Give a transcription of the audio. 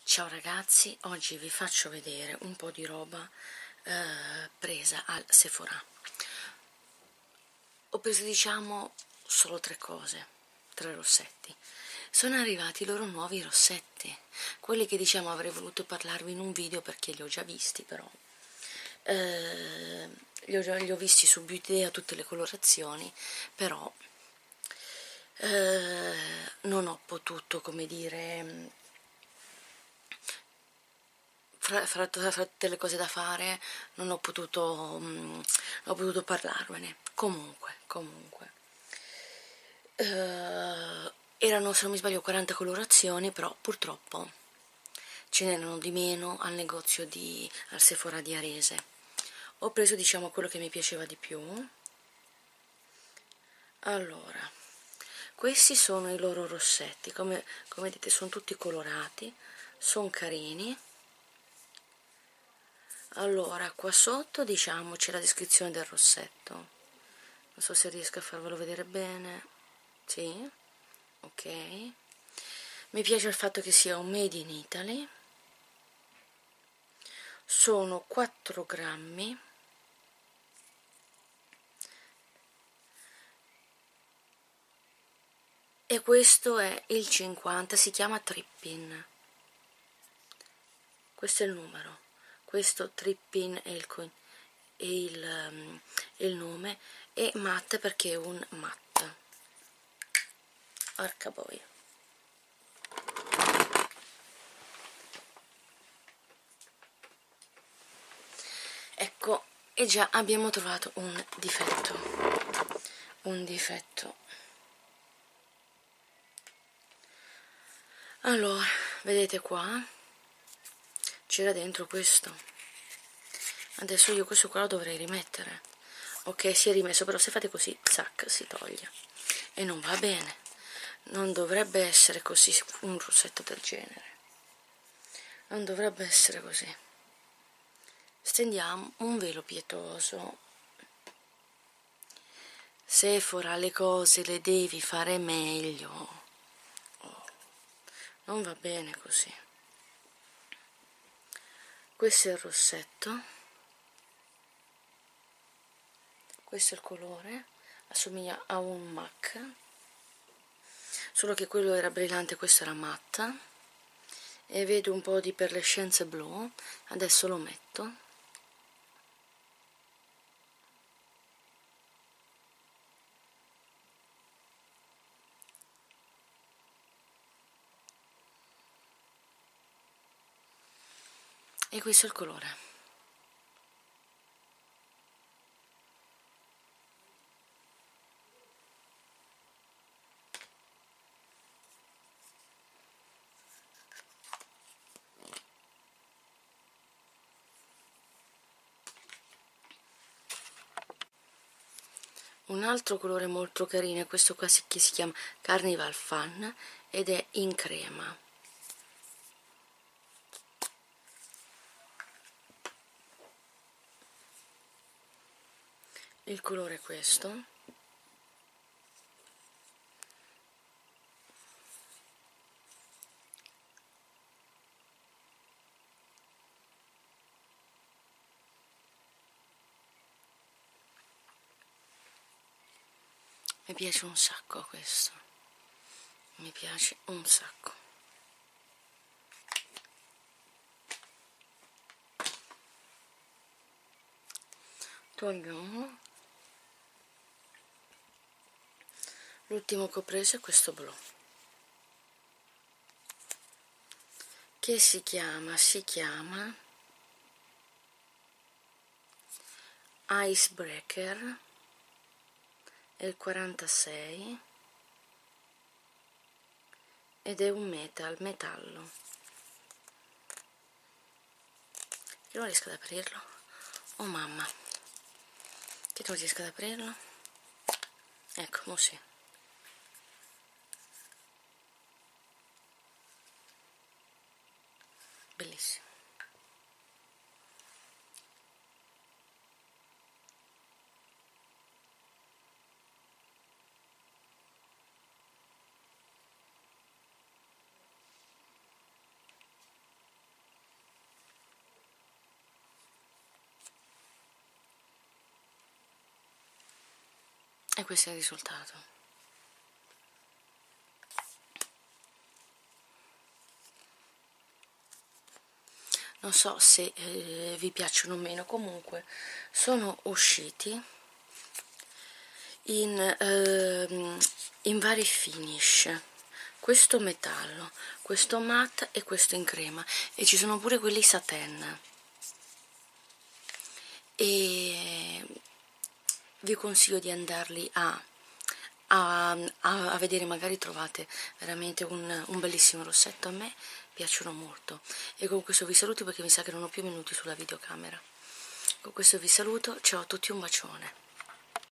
Ciao ragazzi, oggi vi faccio vedere un po' di roba presa al Sephora. Ho preso solo tre cose, tre rossetti. Sono arrivati i loro nuovi rossetti, quelli che avrei voluto parlarvi in un video perché li ho già visti, però li ho visti su Beauty a tutte le colorazioni, però non ho potuto, come dire, fra tutte le cose da fare non ho potuto parlarvene. Comunque erano, se non mi sbaglio, 40 colorazioni, però purtroppo ce n'erano di meno al negozio al Sephora di Arese. Ho preso quello che mi piaceva di più. Allora, questi sono i loro rossetti, come vedete sono tutti colorati, sono carini. Allora, qua sotto c'è la descrizione del rossetto, non so se riesco a farvelo vedere bene. Sì, ok. Mi piace il fatto che sia un made in Italy. Sono 4 grammi. E questo è il 50, si chiama Trippin. Questo è il numero. Questo Trippin è il nome, e matte perché è un matte. Porca boia. Ecco, e già abbiamo trovato un difetto. Allora, vedete qua? C'era dentro questo. Adesso io questo qua lo dovrei rimettere. Ok, si è rimesso, però se fate così, zac, si toglie. E non va bene. Non dovrebbe essere così un rossetto del genere. Non dovrebbe essere così. Stendiamo un velo pietoso. Sephora, le cose le devi fare meglio. Oh, non va bene così. Questo è il rossetto. Questo è il colore. Assomiglia a un MAC. Solo che quello era brillante, questo era matta. E vedo un po' di perlescenze blu. Adesso lo metto. E questo è il colore. Un altro colore molto carino è questo qua che si chiama Carnival Fun ed è in crema. Il colore è questo. Mi piace un sacco questo. Mi piace un sacco. Togliamo. L'ultimo che ho preso è questo blu, che si chiama Icebreaker, è il 46 ed è un metallo. Io non riesco ad aprirlo. Oh mamma, che non riesco ad aprirlo. Ecco, mo sì. Bellissimo. e questo è il risultato. Non so se vi piacciono o meno, comunque sono usciti in vari finish, questo metallo, questo matte e questo in crema, e ci sono pure quelli satin, e vi consiglio di andarli a vedere, magari trovate veramente un bellissimo rossetto. A me piacciono molto, e con questo vi saluto perché mi sa che non ho più minuti sulla videocamera. Con questo vi saluto, ciao a tutti, un bacione.